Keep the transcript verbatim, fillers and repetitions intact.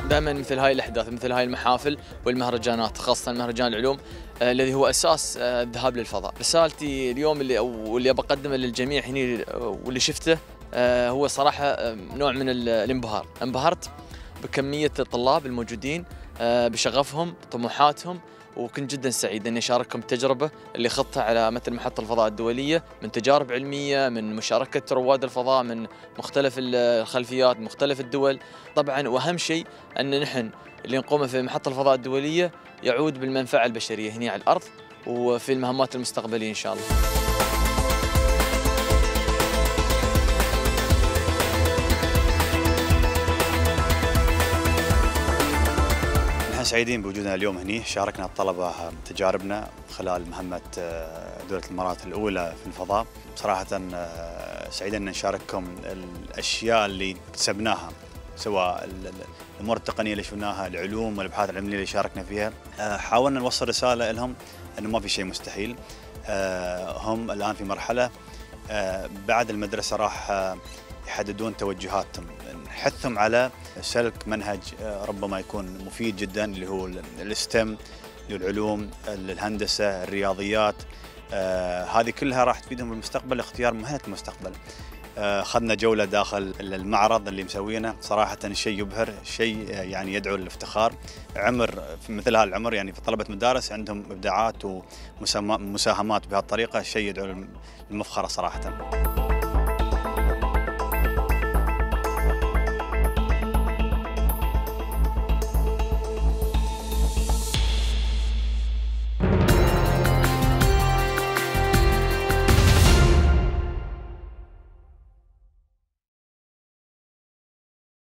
دائما مثل هاي الاحداث، مثل هاي المحافل والمهرجانات، خاصه مهرجان العلوم آه الذي هو اساس آه الذهاب للفضاء. رسالتي اليوم اللي او اللي بقدمه للجميع هنا واللي شفته آه هو صراحه آه نوع من الانبهار، انبهرت بكميه الطلاب الموجودين، آه بشغفهم، طموحاتهم، وكنت جدا سعيد اني اشارككم التجربه اللي خضتها على مثل محطه الفضاء الدوليه، من تجارب علميه، من مشاركه رواد الفضاء من مختلف الخلفيات، مختلف الدول. طبعا واهم شيء ان نحن اللي نقومه في محطه الفضاء الدوليه يعود بالمنفعه البشريه هنا على الارض وفي المهمات المستقبليه ان شاء الله. سعيدين بوجودنا اليوم هنا. شاركنا الطلبة تجاربنا خلال مهمة دولة الإمارات الأولى في الفضاء. بصراحة سعيدين أن نشارككم الأشياء اللي اكتسبناها، سواء الأمور التقنية اللي شفناها، العلوم والأبحاث العلمية اللي شاركنا فيها. حاولنا نوصل رسالة لهم أنه ما في شيء مستحيل. هم الآن في مرحلة بعد المدرسة راح يحددون توجهاتهم، نحثهم على سلك منهج ربما يكون مفيد جدا اللي هو الستم، اللي هو العلوم، الهندسة، الرياضيات. آه هذه كلها راح تفيدهم بالمستقبل لاختيار مهنة المستقبل. أخذنا آه جولة داخل المعرض اللي مسوينه، صراحة شيء يبهر، شيء يعني يدعو للافتخار. عمر في مثل هالعمر يعني في طلبة مدارس عندهم إبداعات ومساهمات بهالطريقة، شيء يدعو للمفخرة صراحة.